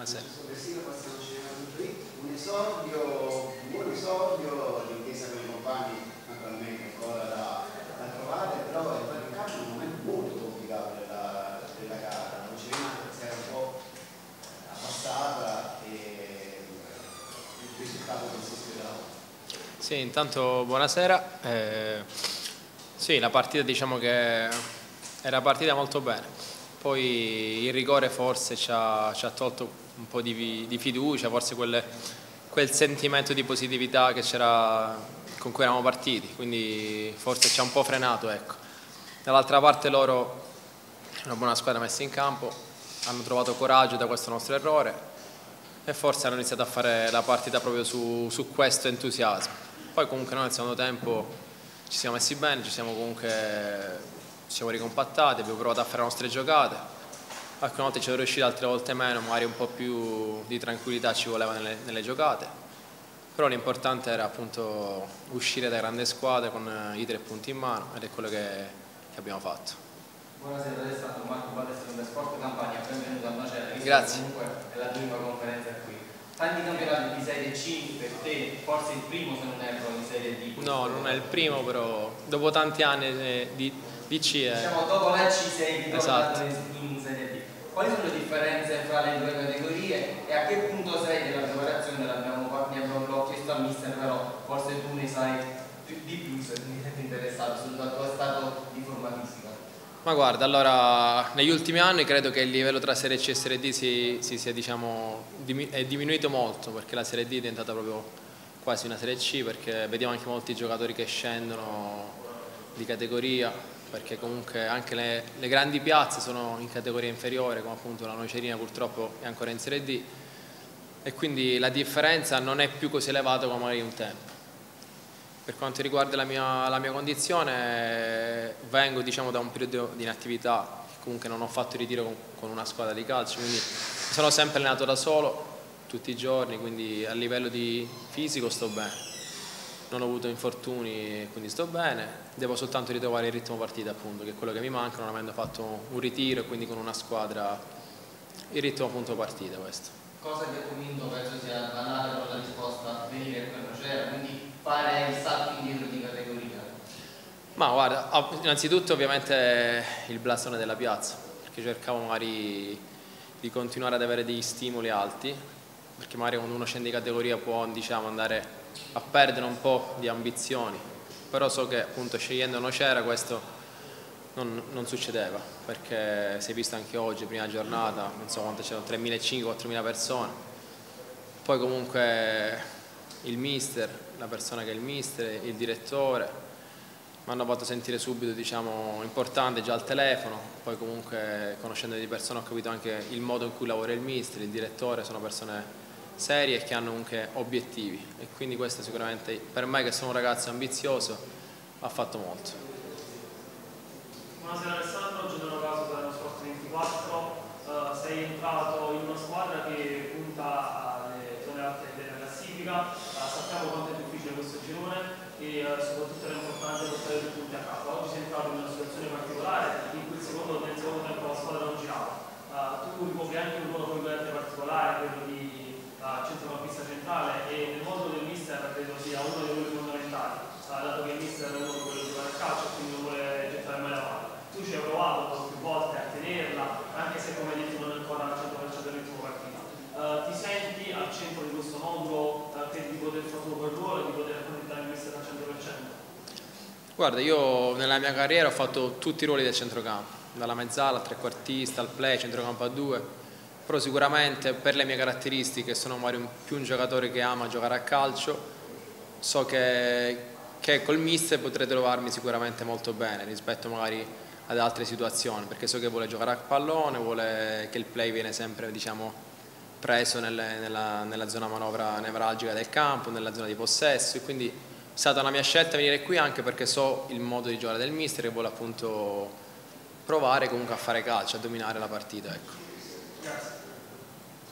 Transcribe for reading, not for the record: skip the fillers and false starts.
Buonasera. Un esordio, un buon esordio di intesa con i compagni, naturalmente ancora da trovare, però è stato in campo un momento molto complicato della gara. Non c'è rimasta, si era un po' abbassata e il risultato consiste della volta. Sì, intanto buonasera. Sì, la partita diciamo che era partita molto bene, poi il rigore forse ci ha tolto un po' di fiducia, forse quel sentimento di positività che c'era con cui eravamo partiti, quindi forse ci ha un po' frenato, ecco. Dall'altra parte loro, una buona squadra messa in campo, hanno trovato coraggio da questo nostro errore e forse hanno iniziato a fare la partita proprio su questo entusiasmo. Poi comunque noi nel secondo tempo ci siamo messi bene, ci siamo ricompattati, abbiamo provato a fare le nostre giocate. Alcune volte ci sono riusciti, altre volte meno, magari un po' più di tranquillità ci voleva nelle giocate. Però l'importante era appunto uscire da grande squadra con i 3 punti in mano ed è quello che abbiamo fatto. Buonasera, è stato Marco Balestro da Sport Campania, benvenuto a Nocera. Grazie. Comunque è la prima conferenza qui. Tanti campionati di Serie C per te, forse il primo se non erro di Serie D. No, non è il primo, però dopo tanti anni di C è... Diciamo dopo la C sei ritornato Esatto. in Serie D. Quali sono le differenze fra le due categorie e a che punto sei della preparazione? Ne abbiamo chiesto al mister, però forse tu ne sai di più se ti sei interessato sul tuo stato di forma fisica. Ma guarda, allora negli ultimi anni credo che il livello tra Serie C e Serie D è diminuito molto, perché la Serie D è diventata proprio quasi una Serie C, perché vediamo anche molti giocatori che scendono di categoria, perché comunque anche le grandi piazze sono in categoria inferiore, come appunto la Nocerina purtroppo è ancora in Serie D, e quindi la differenza non è più così elevata come magari un tempo. Per quanto riguarda la mia condizione, vengo diciamo da un periodo di inattività, comunque non ho fatto ritiro con una squadra di calcio, quindi mi sono sempre allenato da solo tutti i giorni, quindi a livello di fisico sto bene. Non ho avuto infortuni, quindi sto bene. Devo soltanto ritrovare il ritmo partita, appunto, che è quello che mi manca, non avendo fatto un ritiro e quindi con una squadra il ritmo appunto partita questo. Cosa ti ha convinto, penso sia banale con la risposta, venire qui a Nocera, quindi fare il salto indietro di categoria? Ma guarda, innanzitutto ovviamente il blasone della piazza, perché cercavo magari di continuare ad avere degli stimoli alti, perché magari quando uno scende di categoria può diciamo andare a perdere un po' di ambizioni, però so che appunto scegliendo Nocera questo non succedeva, perché si è visto anche oggi, prima giornata, non so quante c'erano, 3.500-4.000 persone, poi comunque il mister, la persona che è il mister, il direttore mi hanno fatto sentire subito diciamo importante già al telefono, poi comunque conoscendo di persone ho capito anche il modo in cui lavora il mister, il direttore, sono persone serie e che hanno anche obiettivi, e quindi questo sicuramente per me che sono un ragazzo ambizioso ha fatto molto. Buonasera Alessandro, Giordano Caso dello Sport 24, sei entrato in una squadra che punta alle zone alte della classifica, sappiamo quanto è difficile questo girone e soprattutto era importante portare 2 punti a casa. Oggi sei entrato in una situazione particolare in cui nel secondo tempo la squadra non girava. Tu ricopri anche un ruolo particolare, quello di centrocampista centrale, e nel mondo del mister credo sia uno dei ruoli fondamentali, dato che il mister è uno che vuole giocare a calcio e quindi non vuole gettare mai la palla. Tu ci hai provato più volte a tenerla, anche se come hai detto non è ancora al 100% del ritmo partita. Ti senti al centro di questo mondo, credi di poter fare quel ruolo e di poter accontentare il mister al 100%? Guarda, io nella mia carriera ho fatto tutti i ruoli del centrocampo, dalla mezzala al trequartista, al play, centrocampo a 2, però sicuramente per le mie caratteristiche sono magari più un giocatore che ama giocare a calcio, so che col mister potrei trovarmi sicuramente molto bene rispetto magari ad altre situazioni, perché so che vuole giocare a pallone, vuole che il play viene sempre diciamo preso nella zona manovra nevralgica del campo, nella zona di possesso, e quindi è stata una mia scelta venire qui anche perché so il modo di giocare del mister e vuole appunto provare comunque a fare calcio, a dominare la partita, ecco. Grazie.